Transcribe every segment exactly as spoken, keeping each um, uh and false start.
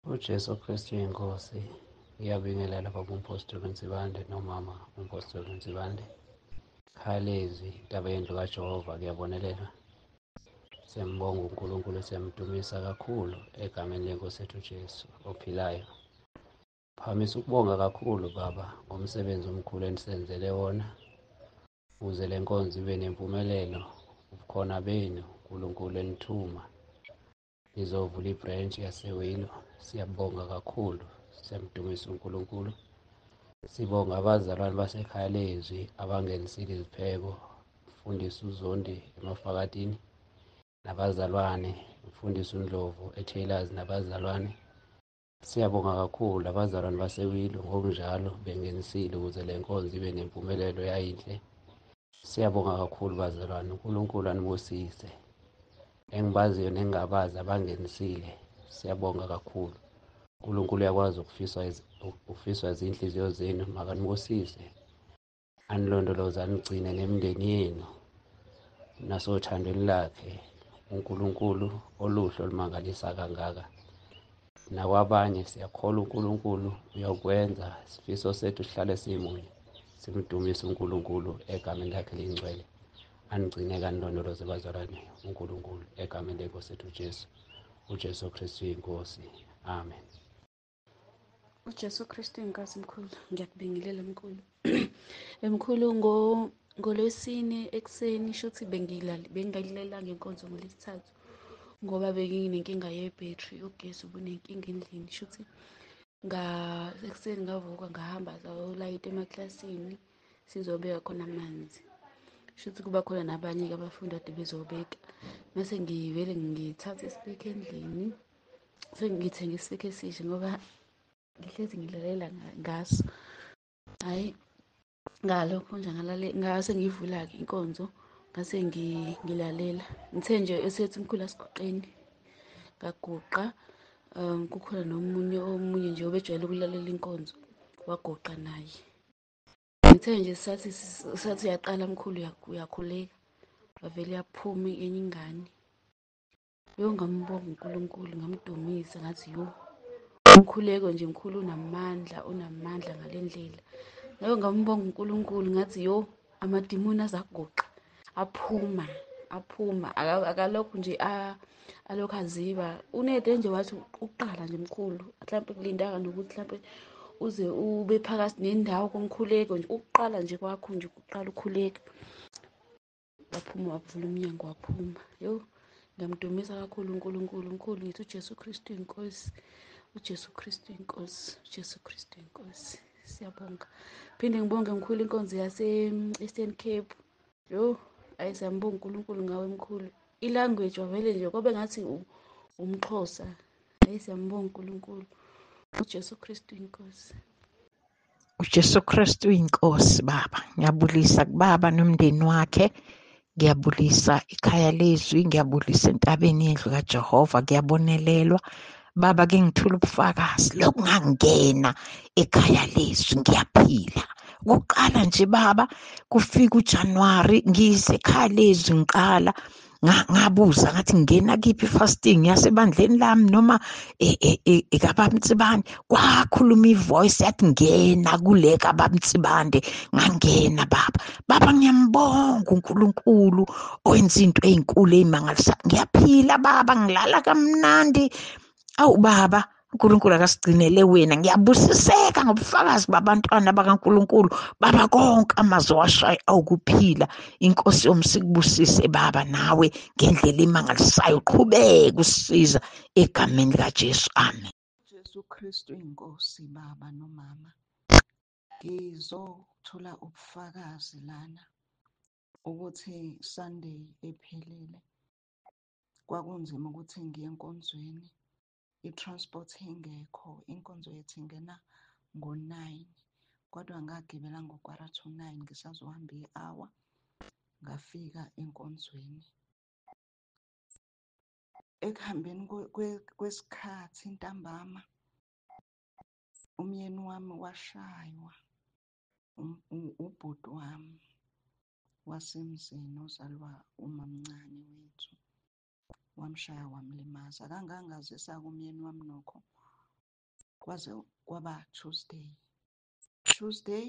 uJesu Kristu inkosi. Ngiyabingelela baba umpostoli Nzibande nomama umpostoli Nzibande. Khalezi indaba yendlu kaJehova kuyabonelela. Siyambonga uNkulunkulu, siyamdumisa kakhulu egameni lenkosi ethu Jesu ophilayo. Phamisa ukubonga kakhulu baba ngomsebenzi omkhulu enisenzele wona, ukuze le nkonzo ibe nempumelelo. Ubukhona benu uNkulunkulu enithuma izovula ibranch yaseWilo. Siyabonga kakhulu, siyamdumisa uNkulunkulu. Sibonga abazalwane basekhaya lezwi abangenisile izipheko, mfundisi uZondi emafakatini nabazalwane, mfundisi uNdlovu eTailors nabazalwane. Siyabonga kakhulu abazalwane baseWilo ngokunjalo bengenisile ukuze le nkonzo ibe nempumelelo yayinhle. Siyabonga kakhulu bazalwane, uNkulunkulu anibusise. Engibaziyo nengingabazi abangenisile, siyabonga kakhulu. uNkulunkulu uyakwazi ukufiswa ukufiswa izinhliziyo zenu, makanibusise, anilondoloze, anigcine nemindeni yenu nasothandweni lakhe. uNkulunkulu oluhle olumangalisa kangaka, nakwabanye siyakholwa uNkulunkulu uyakwenza. Isifiso sethu sihlale simunye, simdumise uNkulunkulu egameni lakhe elingcwele. Anigcine kanilondoloze bazalwane uNkulunkulu egameni lenkosi ethu Jesu, uJesu Kristu inkosi. Amen. uJesu Kristu inkosi mkhulu, ngiyakubingelela mkhulu. Emkhulu, ngo ngolwesine ekuseni shuthi bengilali bengayilalanga inkonzo ngolesithathu ngoba benginenkinga yebhetri, ugesi ubunenkinga endlini. Shuthi nga ekuseni ngavuka ngahamba sayolayita emaklasini sizobeka khona amanzi. Shuthi kuba khona nabanye-ke abafundi ade bezobeka. Mase ngivele ngithatha isipika endlini, sengithenge isipika esisha ngoba ngihlezi ngilalela ngaso. Hhayi, ngalokho nje ngalale ngase ngivula-ke inkonzo, ngase ngilalela. Ngithe nje esethi mkhulu asiguqeni, ngaguqa. Um kukhona nomunye omunye nje obejwayele ukulalela inkonzo, waguqa naye. Ngithe nje sathi sathi uyaqala mkhulu, uyakhuleka, wavele yaphuma enye ingane. Yo, ngambonga uNkulunkulu, ngamdumisa ngathi yo, umkhuleko nje mkhulu unamandla, unamandla ngale ndlela. Yo, ngambonga uNkulunkulu ngathi yo, amadimoni azakuguqa, aphuma, aphuma. Akalokhu nje alokhu aziba. Unede nje wathi ukuqala nje mkhulu, mhlampe kulindanga nokuthi mhlampe uze ube phakathi nendawo komkhuleko nje, ukuqala nje kwakho nje, ukuqala ukhuleka. Waphuma, wavula umnyango, waphuma. Yo, ngiyamdumisa kakhulu uNkulunkulu, mkhulu ngithi uJesu Kristu inkosi, uJesu Kristu inkosi, uJesu Kristu inkosi. Siyabonga. Phinde ngibonge mkhulu inkonzo yase-Eastern Cape. Yo, ayi siyambonga uNkulunkulu ngawe mkhulu. I-language wavele nje kwabe ngathi umXhosa. Ayi siyambonga uNkulunkulu. uJesu Kristu inkosi. uJesu Kristu inkosi. Baba, ngiyabulisa kubaba nomndeni wakhe, ngiyabulisa ikhaya lezwi, ngiyabulisa entabeni yendlu kaJehova, kuyabonelelwa. Baba, ke ngithula ubufakazi lokhu ngangena ekhaya lezwi ngiyaphila. Kuqala nje baba, kufika uJanuwari ngisekhaya lezwi ngiqala, ngabuza ngathi ngingena kiphi fasting yasebandleni lami noma ekababa Mtsibande. Kwakhuluma ivoice yathi ngena kule kababa Mtsibande, ngangena baba. Baba, ngiyambonga uNkulunkulu owenza into ezinkulu ezimangalisayo. Ngiyaphila baba, ngilala kamnandi. Awu baba, uNkulunkulu akasigcinele wena. Ngiyabusiseka ngobufakazi babantwana bakaNkulunkulu. Baba, konke amazwi washayo awukuphila. Inkosi yomi sikubusise baba, nawe ngendlela emangalisayo. Qhubeka usisiza egameni likaJesu. Amen. Jesu Kristu inkosi. Baba nomama, ngizothola ubufakazi lana ukuthi Sunday ephelele kwakunzima ukuthi ngiye enkonzweni, i-transport ingekho. Inkonzo yethu ingena ngo-nine, kodwa ngagibela ngo-quarter to nine ngisazohamba i-hour, ngafika enkonzweni. Ekuhambeni kwesikhathi ntambama, umyeni wami washaywa, ubhuti wami wasemzini ozalwa umamncane wethu, wamshaya wamlimaza. Akangangazisa-ke umyeni wami nokho kwaze kwaba Tuesday. Tuesday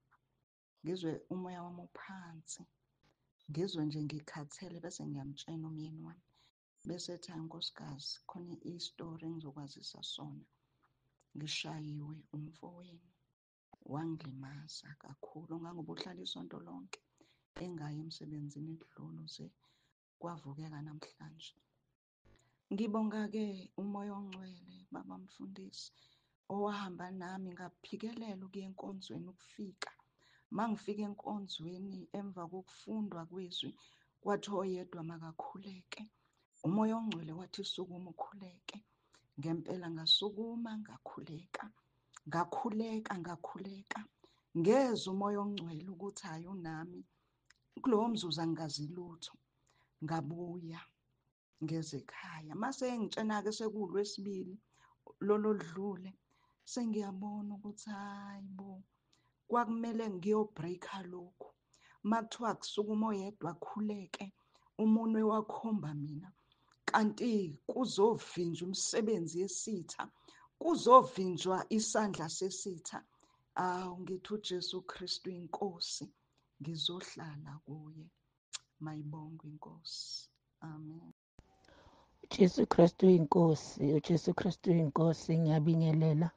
ngizwe umoya wami uphansi, ngizwe nje ngikhathele bese ngiyamtshela umyeni wami. Bese ethi hayi nkosikazi, khona isitori engizokwazisa sona. Ngishayiwe umfowenu, wangilimaza kakhulu. Ngangoba uhlala isonto lonke engayi emsebenzini edlule ze kwavukeka namhlanje. Ngibonga-ke umoya ongcwele baba mfundisi owahamba nami ngaphikelela ukuya enkonzweni ukufika. Mangifika enkonzweni emva kokufundwa kwezwi kwathi oyedwa makakhuleke. Umoya ongcwele wathi sukuma ukhuleke. Ngempela ngasukuma ngakhuleka. Ngakhuleka ngakhuleka. Ngezwe umoya ongcwele ukuthi hayi unami. Kulowo mzuzu angazi lutho. Ngabuya ngeze ekhaya. Mase ngitshena-ke sekulwesibili lolo dlule sengiyabona ukuthi hayi bo kwakumele ngiyobreaka lokhu. Makuthiwa kusukuma oyedwa akhuleke, umunwe wakhomba mina. Kanti kuzovinjwa umsebenzi yesitha, kuzovinjwa isandla sesitha. Awu ngithi uJesu Kristu inkosi, ngizohlala kuye. Mayibongwe inkosi. Amen. uJesu Kristu inkosi, uJesu Kristu inkosi. Ngiyabingelela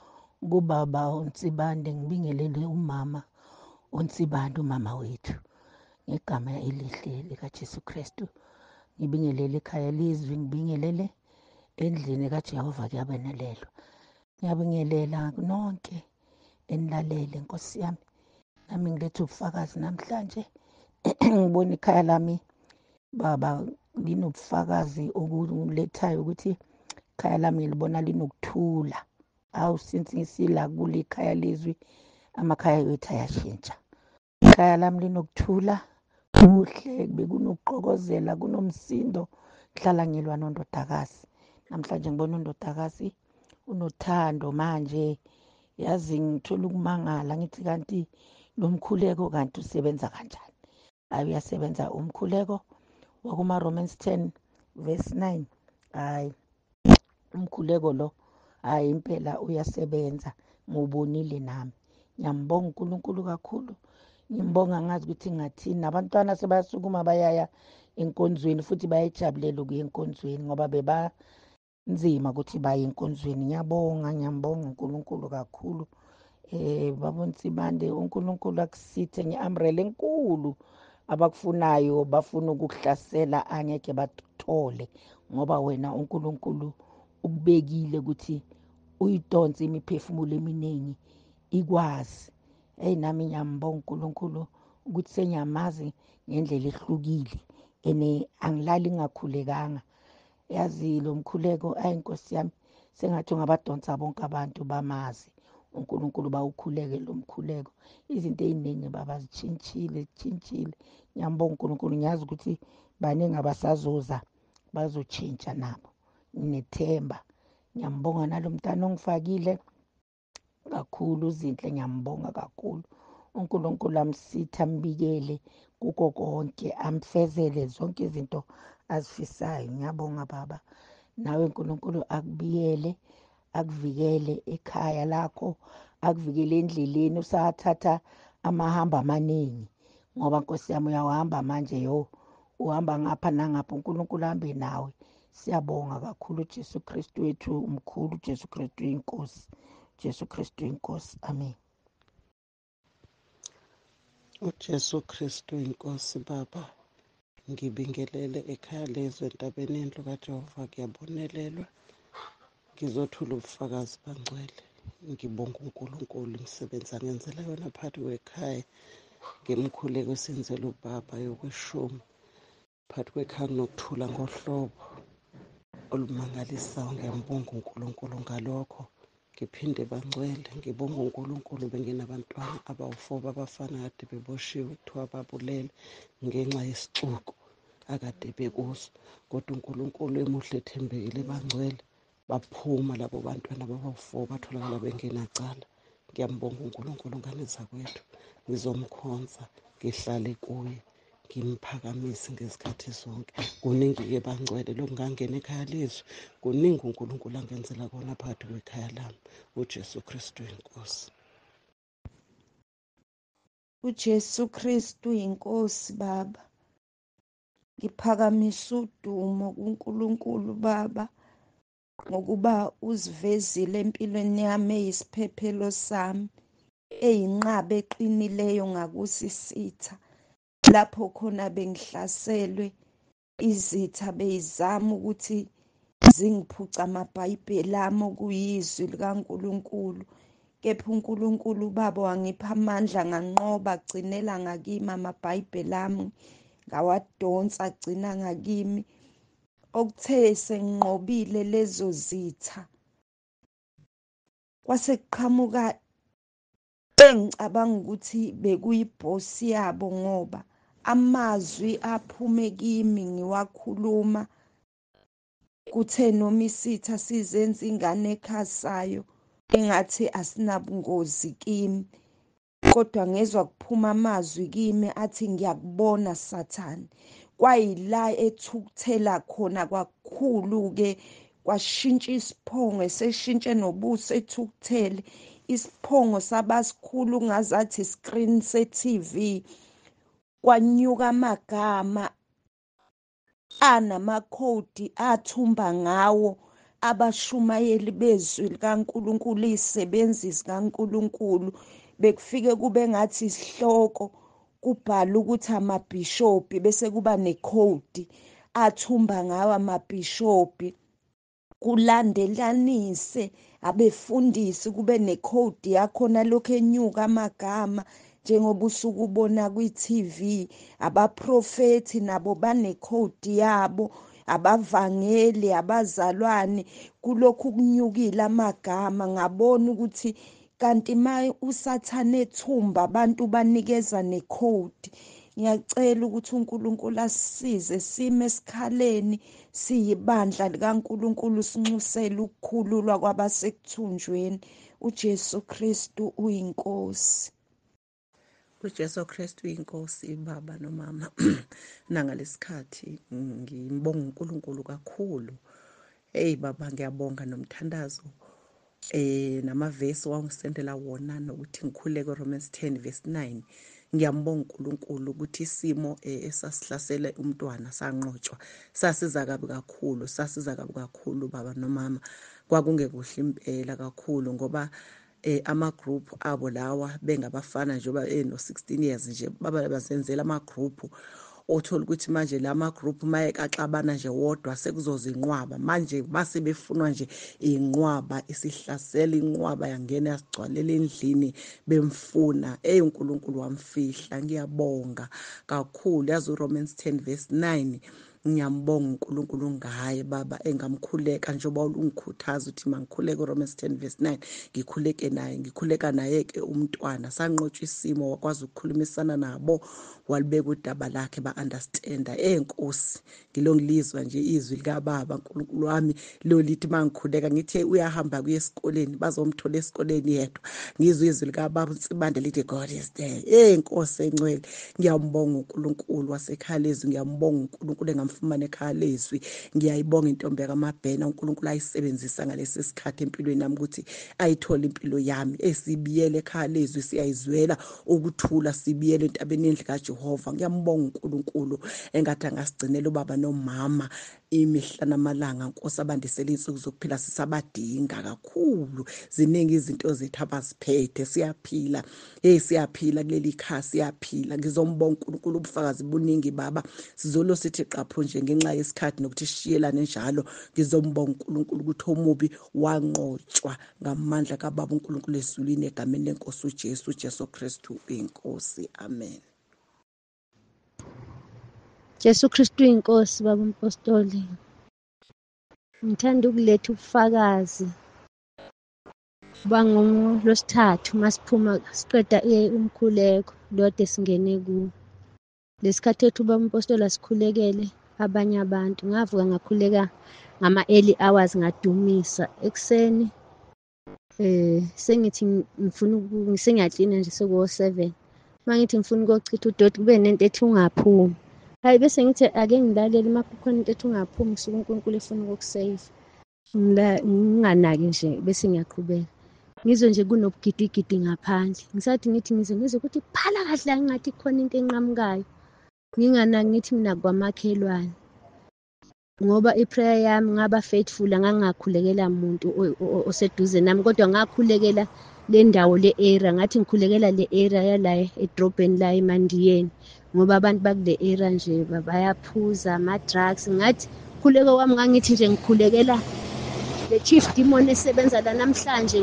kubaba uNsibande, ngibingelele umama uNsibande, umama wethu, ngegama elihle likaJesu Kristu. Ngibingelele ikhaya lizwi, ngibingelele endlini kaJehova kuyabenelelwa. Ngiyabingelela nonke enilalele Nkosi yami. Nami ngiletha ubufakazi namhlanje. Ngibona ikhaya lami baba linobufakazi okulethayo ukuthi ikhaya lami ngilibona linokuthula. Awu since ngisila kule ikhaya lizwi amakhaya wethu ayashintsha. Ikhaya lami linokuthula kuhle, bekunokuqokozela, kunomsindo. Ngihlala ngilwa nondodakazi. Namhlanje ngibona undodakazi unothando manje. Yazi ngithola ukumangala ngithi kanti lo mkhuleko kanti usebenza kanjani? Hayi uyasebenza umkhuleko wakuma Romans ten verse nine. Hayi umkhuleko lo hayi impela uyasebenza, ngubonile nami. Ngiyambonga uNkulunkulu kakhulu. Ngimbonga ngazi ukuthi ngathini abantwana sebayasukuma bayaya enkonzweni futhi bayayijabulela ukuya enkonzweni ngoba beba nzima ukuthi baye enkonzweni. Ngiyabonga ngiyambonga uNkulunkulu kakhulu. Eh baba Nsibande, uNkulunkulu akusithe ngeumbrella enkulu abakufunayo bafuna ukukuhlasela angeke bathole ngoba wena uNkulunkulu ukubekile ukuthi uyidonse imiphefumulo eminingi ikwazi. Hey nami ngiyambonga uNkulunkulu ukuthi senyamazi ngendlela ehlukile ene angilali ngakhulekanga. Yazi lo mkhuleko ayinkosi yami sengathi ngabadonsa bonke abantu bamazi uNkulunkulu bawukhuleke lo mkhuleko. Izinto eziningi baba zitshintshile zitshintshile. Ngiyambonga uNkulunkulu, ngiyazi ukuthi baningi abasazoza bazotshintsha nabo. Nginethemba. Ngiyambonga nalomntana ongifakile kakhulu Zinhle, ngiyambonga kakhulu. uNkulunkulu amsitha ambikele kuko konke, amfezele zonke izinto azifisayo. Ngiyabonga baba. Nawe uNkulunkulu akubiyele, akuvikele ekhaya lakho, akuvikele endleleni. Usathatha amahamba amaningi ngoba Nkosi yami uyahamba manje yo uhamba ngapha nangapha. uNkulunkulu ahambe nawe. Siyabonga kakhulu uJesu Kristu wethu umkhulu, uJesu Kristu inkosi, uJesu Kristu inkosi. Amen. uJesu Kristu inkosi baba, ngibingelele ekhaya lezwe entabeni yendlu kaJehova kuyabonelelwa. Ngizothula ubufakazi bangcwele. Ngibonga uNkulunkulu imisebenzi angenzela yona phakathi kwekhaya ngemkhuleko esenzela ubaba yokweshumi. Phakathi kwekhaya kunokuthula ngohlobo olumangalisayo. Ngiyambonga uNkulunkulu ngalokho. Ngiphinde bangcwele ngibonga uNkulunkulu benginabantwana abawu-four abafana kade beboshiwe kuthiwa babulele ngenxa yesixuku akade bekuso, kodwa uNkulunkulu emuhle ethembekile bangcwele baphuma labo bantwana abawu-four batholakala bengenacala. Ngiyambonga uNkulunkulu ngane zakwethu, ngizomkhonza ngihlale kuye ngimphakamise ngezikhathi zonke. Kuningi-ke bangcwele lokungangena ekhaya lezwi, kuningi uNkulunkulu angenzela kona phakathi kwekhaya lami. uJesu Kristu inkosi. uJesu Kristu inkosi Baba. Ngiphakamisa udumo kuNkulunkulu Baba ngokuba uzivezile empilweni yami eyisiphephelo sami, eyinqaba eqinileyo ngakusisitha. Lapho khona bengihlaselwe izitha beyizama ukuthi zingiphuca amabhayibheli ami okuyizwi likaNkulunkulu. Kepha uNkulunkulu Baba wangipha amandla nganqoba agcinela ngakimi amabhayibheli ami, ngawadonsa agcina ngakimi. Okuthe senginqobile lezo zitha, kwase kuqhamuka engicabanga ukuthi bekuyibhosi yabo, ngoba amazwi aphume kimi ngiwakhuluma kuthe noma isitha sizenza ingane ekhasayo engathi asinabungozi kimi, kodwa ngezwa kuphuma amazwi kimi athi, ngiyakubona Sathane. Kwayila ethukuthela khona kakhulu-ke, kwashintsha isiphongo, eseshintshe nobuso ethukuthele. Isiphongo sabasikhulu ngazathi screen se-T V. Kwanyuka amagama anamakhodi athumba ngawo abashumayeli bezwi likaNkulunkulu, izisebenzi zikaNkulunkulu. Bekufike kube ngathi isihloko kubhala ukuthi amabhishobhi, bese kuba nekhodi athumba ngawo amabhishobhi. Kulandelanise abefundisi kube nekhodi yakhona lokhu enyuka amagama njengoba usuke ubona kwi-T V. Abaprofethi nabo banekhodi yabo, abavangeli, abazalwane, kulokhu kunyukile amagama. Ngabona ukuthi kanti ma uSathane ethumba abantu banikeza nekhodi. Ngiyacela ukuthi uNkulunkulu asisize sime esikhaleni, siyibandla likaNkulunkulu, sinxusele ukukhululwa kwabasekuthunjweni. uJesu Kristu uyinkosi. uJesu Kristu inkosi baba nomama. Nangalesikhathi ngimbonga uNkulunkulu kakhulu. Hey baba, ngiyabonga nomthandazo eh namavesi wangisendela wona nokuthi ngikhuleke Romans ten verse nine. Ngiyambonga uNkulunkulu ukuthi isimo esasihlasele umntwana sanqotshwa sasiza kabi kakhulu, sasiza kabi kakhulu baba nomama. Kwakungekuhle impela kakhulu ngoba eh ama group abo lawa bengabafana njengoba eno sixteen years nje baba bazenzela ama group. Othola ukuthi manje lama group mayekaxabana nje wodwa sekuzozinqwaba. Manje base befunwa nje inqwaba, isihlasela inqwaba yangena yasigcwalela endlini bemfuna. Ey uNkulunkulu wamfihla. Ngiyabonga kakhulu. Yazi uRomans ten verse nine, ngiyambonga uNkulunkulu ngaye baba, engamkhuleka njengoba ungikhuthaza ukuthi mangikhuleke uRomans ten verse nine, ngikhuleke naye, ngikhuleka naye ke umntwana. Sanqotshwa isimo, wakwazi ukukhulumisana nabo, walibeka udaba lakhe ba understanda. Enkosi ngilongilizwa nje izwi lika baba uNkulunkulu wami lo lithi mangikhuleka ngithi uyahamba kuye esikoleni, bazomthola esikoleni yedwa. Ngizwe izwi lika baba uNsibande lithi God is there. Enkosi engcwele, ngiyambonga uNkulunkulu wasekhalezwi, ngiyambonga uNkulunkulu engamfumana ekhalezwi. Ngiyayibonga intombi kaMabhena uNkulunkulu ayisebenzisa ngalesi sikhathi empilweni nami ukuthi ayithola impilo yami. Esibiyele ekhalezwi, siyayizwela ukuthula, sibiyele entabeni endle kaJehova. Ngiyambonga uNkulunkulu engathi angasigcinela ubaba nomama imihla namalanga. Nkosi abandisela insuku zokuphila sisabadinga kakhulu. Ziningi izinto zethu abaziphethe, siyaphila. Hey siyaphila kuleli khaya, siyaphila. Ngizombonga uNkulunkulu ubufakazi buningi baba. Sizolo sithi qapho nje ngenxa yesikhathi nokuthi shiyelane njalo. Ngizombonga uNkulunkulu ukuthi omubi wanqotshwa ngamandla kaBaba uNkulunkulu ezulwini egameni lenkosi uJesu, uJesu Kristu inkosi. Amen. Jesu Kristu inkosi baba umpostoli. Ngithanda ukuletha ubufakazi bangolosithathu masiphuma siqeda umkhuleko lode singene ku. Lesikhathi ethu baba umpostoli asikhulekele abanye abantu. Ngavuka ngakhuleka ngama early hours ngadumisa ekseni. Eh sengithi ngifuna ngisengiyaklina nje sekuwo seven. mangithi ngifuna ukuyochitha udoti kube nento ethi ungaphumi. Hayi bese ngithi ake ngilalele uma kukhona into ethi ungaphumi kusuka uNkulunkulu efuna ukukusave. Nginganaki nje bese ngiyaqhubeka. Ngizwe nje kunobugidigidi ngaphandle. Ngisathi ngithi ngizwe ngizwe ukuthi phala kahle ngathi khona into enqamukayo. Nginganaki ngithi mina kwamakhelwane. Ngoba iprayer yami ngaba faithful angangakhulekela umuntu oseduze nami kodwa ngakhulekela le ndawo le area ngathi ngikhulekela le area yala edrobheni la eMandiyeni ngoba abantu bakule area nje bayaphuza ama drugs ngathi khuleko kwami ngangithi nje ngikhulekela le chief demon esebenza la namhlanje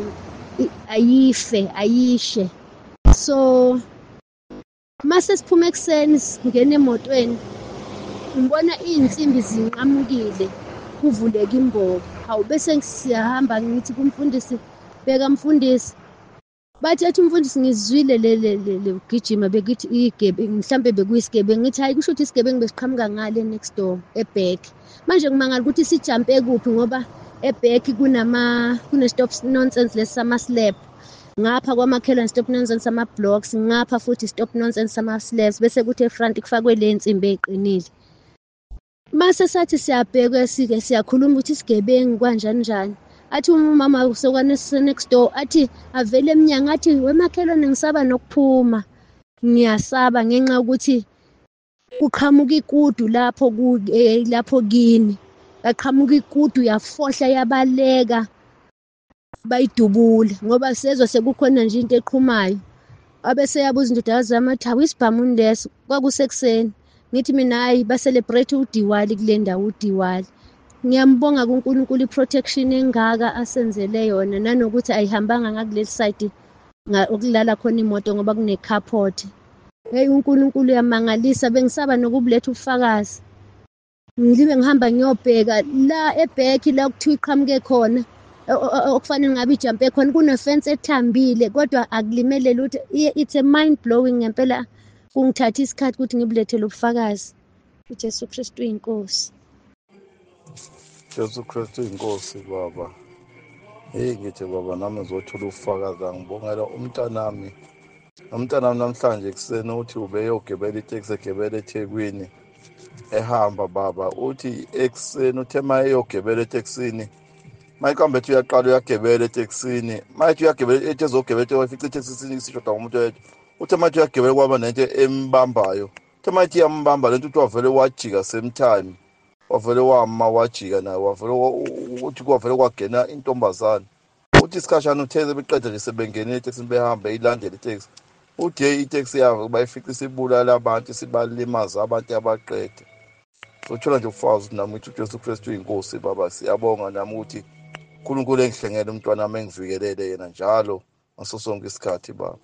ayife ayishe. So mase siphuma ekseni ngene emotweni ngibona izinsimbi zinqamukile kuvuleka imbobo. Hawu bese siyahamba ngithi kumfundisi beka mfundisi bathi athi umfundisi ngizwile le le le ugijima bekithi igebe mhlambe bekuyisigebe ngithi hayi kusho ukuthi isigebe ngibesiqhamuka ngale next door eback. Manje ngimangala ukuthi sijumpe kuphi ngoba eback kunama kune stop nonsense lesama slab ngapha kwamakhelwane stop nonsense ama blocks ngapha futhi stop nonsense ama slabs bese kuthi efront kufakwe le nsimbi eqinile. Mase sathi siyabheka sike siyakhuluma ukuthi isigebengu kanjani njani. Athi umama usokwane next door athi avele eminyango athi wemakhelwane ngisaba nokuphuma. Ngiyasaba ngenxa ukuthi kuqhamuka ikudu lapho ku lapho kini. Yaqhamuka ikudu yafohla yabaleka bayidubule ngoba sezwe sekukhona nje into eqhumayo. Abese yabuza indodakazi zami athi awisibhamuni leso kwakusekuseni. Ngithi mina hayi ba celebrate uDiwali kule ndawo uDiwali. Ngiyambonga kuNkulunkulu iprotection engaka asenzele yona nanokuthi ayihambanga ngakuleli side okulala khona imoto ngoba kune carport. Hey uNkulunkulu yamangalisa bengisaba nokubuletha ubufakazi. Ngilibe ngihamba ngiyobheka la eback la kuthiwa iqhamuke khona okufanele ngabe ijump khona kune fence ethambile kodwa akulimele lutho. It's a mind blowing ngempela. Kungithatha isikhathi ukuthi ngibulethele ubufakazi. uJesu Kristu inkosi. Jesu Kristu inkosi baba. Hey ngithi baba nami ngizothola ubufakazi ngibongela umntanami. Umntanami namhlanje ekseni uthi ubeyogebela iteksi egebela eThekwini ehamba baba uthi ekseni uthe maye yogebela eteksini mayikambe ethi uyaqala uyagebela eteksini mayithi uyagebela ethi ezogebela wafica iteksini isishoda ngomuntu wethu uthe mayithi uyagebela kwaba nento embambayo uthe mayithi yambamba lento uthi wavele wajika same time wavele wama wajika naye wavele uthi kwavele kwagena intombazana uthi isikhashana utheze beqeda nje sebengene eteksini behamba ilandela iteksi uthi iteksi yabo bayifica isibulala abantu sibalimaza abantu abaqede. Sothola nje ufazi nami uthi uJesu Kristu inkosi baba siyabonga nami ukuthi uNkulunkulu engihlengele umntwana nami engivikelele yena njalo ngaso sonke isikhathi baba.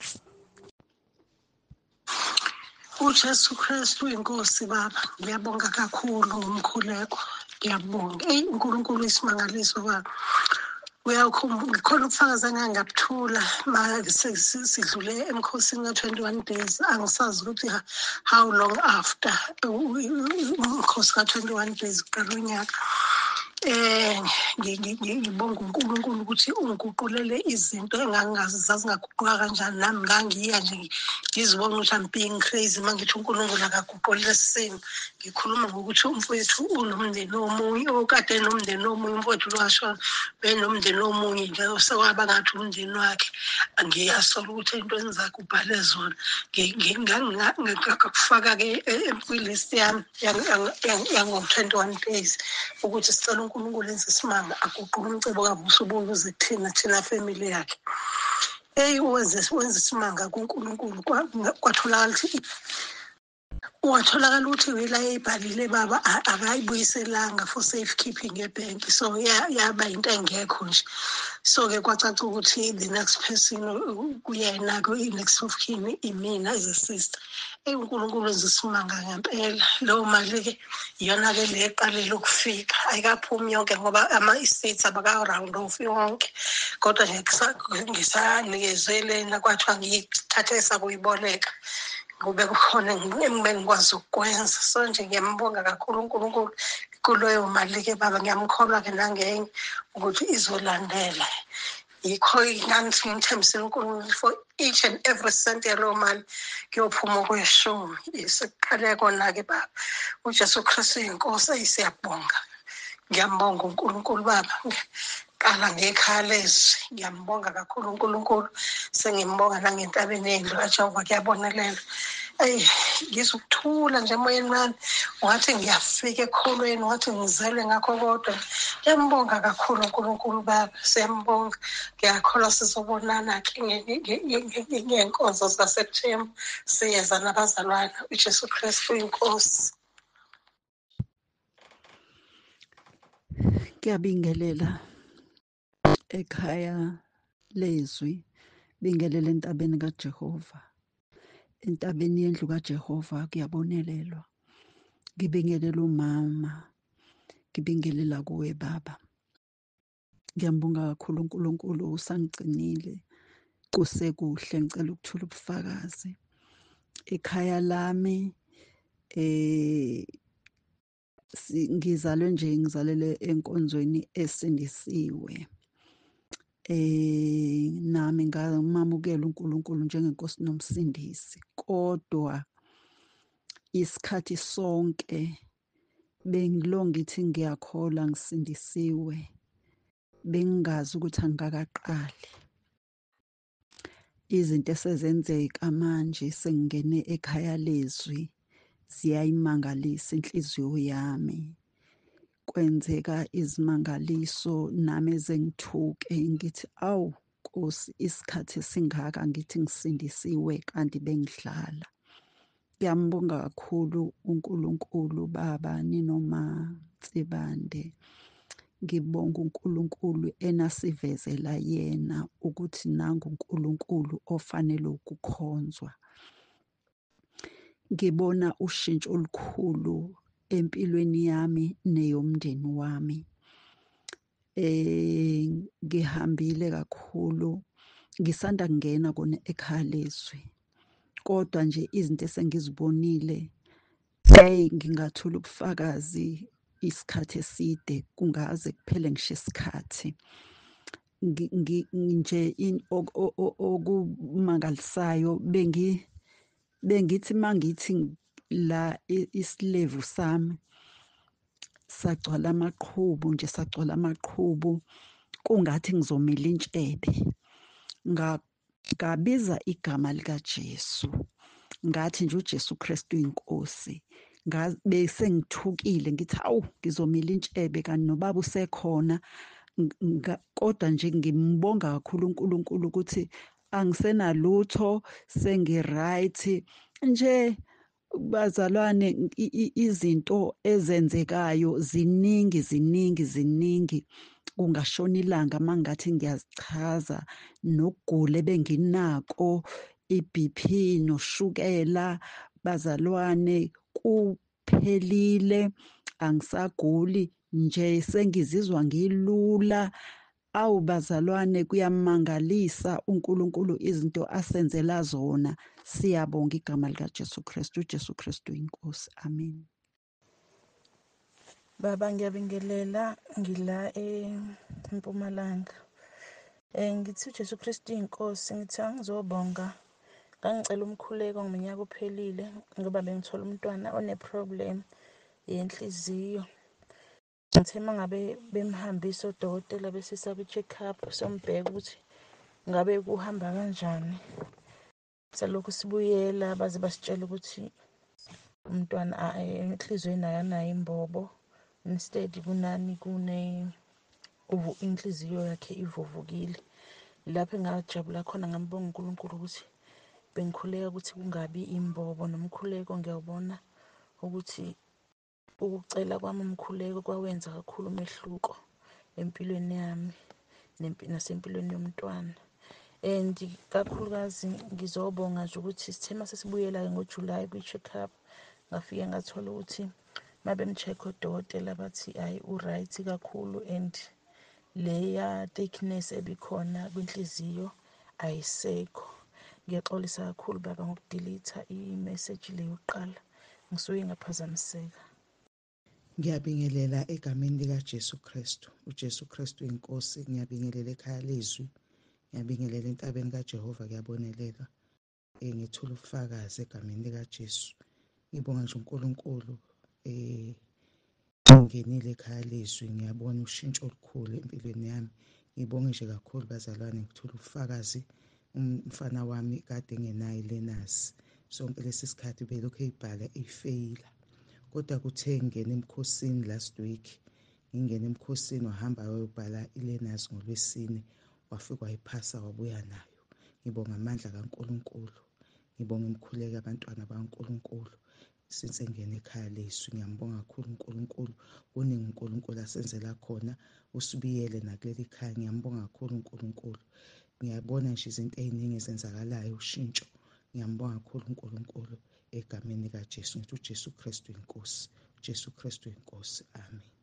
uJesu Kristu inkosi baba ngiyabonga kakhulu ngomkhuleko ngiyabonga hey uNkulunkulu isimangaliso baba uyakhumbula khona ubufakazi engangabuthula mase sidlule emkhosini ka twenty-one days angisazi ukuthi how long after umkhosi ka twenty-one days kuqala unyaka eh ngibonga uNkulunkulu ukuthi ungiguqulele izinto engangazi zazingaguquka kanjani nami ngangiya nje ngizibona ukuthi I'm being crazy mangithi uNkulunkulu akaguqulele simo ngikhuluma ngokuthi umfowethu unomndeni omunye okade nomndeni omunye umfowethu lwasho benomndeni omunye nje osewaba ngathi umndeni wakhe ngiyasola ukuthi into engizakubhale zona ngingakufaka ke kwilist yami yango twenty-one days ukuthi sicela uNkulunkulu enze isimanga aguqule umcebo kabuso ubuze kuthina thina family yakhe hey wenze wenze isimanga kuNkulunkulu kwatholakala ukuthi watholakala ukuthi wila ebhalile baba akayibuyiselanga for safe keeping ebank so yaba into engekho nje so ke kwacaca ukuthi the next person kuyena ko next of kin imina as a sister uNkulunkulu uzisimanga ngempela lo mali ke iyona ke leqalele ukufika ayikaphumi yonke ngoba ama estates abaka round off yonke kodwa nje ngisanikezele nakwathiwa ngiyithathe esakuyiboleka kube kukhona engikwazi ukwenza so nje ngiyambonga kakhulu uNkulunkulu kuloyo mali ke baba ngiyamkholwa ke nangenye ukuthi izolandela yikho ngangithi ngithembisile uNkulunkulu for each and every cent yalowo mali kuyophuma kweshumi. Sekuqale kona-ke baba, uJesu Kristu inkosi, siyabonga. Ngiyambonga uNkulunkulu baba. Qala ngekhaya lezwi, ngiyambonga kakhulu uNkulunkulu, sengimbonga nangentabeni yendlu kaJehova, kuyabonelela. Eyi, ngizokuthula nje emoyeni wami, ungathi ngiyafika ekholweni, ungathi ngizelwe ngakho kodwa. Ngiyambonga kakhulu uNkulunkulu baba, siyambonga. Ngiyakholwa sizobonana-ke ngey'nkonzo zaseThemba, siyeza nabazalwane. uJesu Kristu inkosi. Ngiyabingelela ekhaya lezwi, bingelela entabeni kaJehova. Entabeni yendlu kaJehova kuyabonelelwa. Ngibingelela umama, ngibingelela kuwe baba. Ngiyambonga kakhulu uNkulunkulu, usangigcinile kusekuhle. Ngicela ukuthula ubufakazi ekhaya lami. eh ngizalwe nje, ngizalele enkonzweni esindisiwe. eh nami ngamamukela uNkulunkulu njengenkosi nomsindisi, kodwa isikhathi sonke bengilo ngithi ngiyakholwa ngisindisiwe, bengingazi ukuthi angikakaqali. Izinto esezenzeka manje sengingene ekhaya lezwi ziyayimangalisa inhliziyo yami. Kwenzeka izimangaliso nami ezengithuke ngithi, awu Nkosi, isikhathi esingaka ngithi ngisindisiwe kanti bengidlala. Ngiyambonga kakhulu uNkulunkulu baba, ninoma Ntsibande. Ngibonga uNkulunkulu enasivezela yena ukuthi nangu uNkulunkulu ofanele ukukhonzwa. Ngibona ushintsho olukhulu empilweni yami neyomndeni wami. Eh ngihambile kakhulu, ngisanda kungena kona ekhaya lezwi, kodwa nje izinto esengizibonile, hey ngingathula ubufakazi isikhathi eside, kungaze kuphele ngisho isikhathi. Nje okumangalisayo bengi bengithi mangithi la isilevu sami sagcwala amaqhubu, nje sagcwala amaqhubu, kungathi ngizomila intshebe. Ngabiza igama likaJesu, ngathi nje uJesu Kristu inkosi. Bese ngithukile ngithi awu ngizomila intshebe kanti nobaba usekhona. Kodwa nje ngimbonga kakhulu uNkulunkulu ukuthi angisenalutho, sengi-right. Nje bazalwane, izinto ezenzekayo ziningi ziningi ziningi, kungashona ilanga mangathi ngiyazichaza. Nokugula benginako, i-B P noshukela, bazalwane kuphelile, angisaguli nje, sengizizwa ngilula. Awu bazalwane, kuyamangalisa uNkulunkulu izinto asenzela zona. Siyabonga igama likaJesu Kristu. uJesu Kristu inkosi. Amen. Baba ngiyabingelela, ngila eMpumalanga. Eh ngithi uJesu Kristu inkosi, ngithi angizobonga. Ngangicela umkhuleko ngeminyaka ophelile ngoba bengithola umntwana one-problem yenhliziyo. Ngithe mangabe bemhambisa odokotela besisa kwi-check-up, sombheka ukuthi ngabe kuhamba kanjani. Salokhu sibuyela baze basitshela ukuthi umntwana enhlizweni akanayo imbobo, instead kunani kune inhliziyo yakhe ivuvukile. Lapho engajabula khona, ngambonga uNkulunkulu ukuthi bengikhuleka ukuthi kungabi imbobo. Nomkhuleko ngiyawubona ukuthi ukucela kwami umkhuleko kwawenza kakhulu umehluko empilweni yami nasempilweni yomntwana. And kakhulukazi ngizobonga nje ukuthi sithema sesibuyela ngoJuly kwi-check-up, ngafike ngathola ukuthi mabemcheck odokotela bathi hayi u-right kakhulu, and leya thickness ebikhona kwinhliziyo ayisekho. Ngiyaxolisa kakhulu baba ngokudelete i-message le yokuqala, ngisuke ngaphazamiseka. Ngiyabingelela egameni likaJesu Kristu. uJesu Kristu inkosi. Ngiyabingelela ekhaya lezwi. Ngiyabingelela entabeni kaJehova, kuyabonelela. Eh ngithula ubufakazi egameni likaJesu. Ngibonga nje uNkulunkulu eh ngingenile ekhaya lezwi, ngiyabona ushintsho olukhulu empilweni yami. Ngibonge nje kakhulu bazalwane, ngithula ubufakazi. Umfana wami kade engenayo ilenasi, sonke lesi sikhathi belokhu eyibhala ifeyila, kodwa kuthe ngingena emkhosini last week, ngingena emkhosini wahamba wayobhala ilenasi ngoLwesine, wafika wayiphasa wabuya nayo. Ngibonga amandla kaNkulunkulu, ngibonga imikhuleko abantwana bakaNkulunkulu since engene ekhaya lezwi. Ngiyambonga kakhulu uNkulunkulu, kuningi uNkulunkulu asenzela khona, usibiyele nakuleli khaya. Ngiyambonga kakhulu uNkulunkulu. Ngiyabona nje izinto ey'ningi ezenzakalayo, ushintsho. Ngiyambonga kakhulu uNkulunkulu egameni likaJesu. Ngithi uJesu Kristu inkosi, uJesu Kristu inkosi. Amen.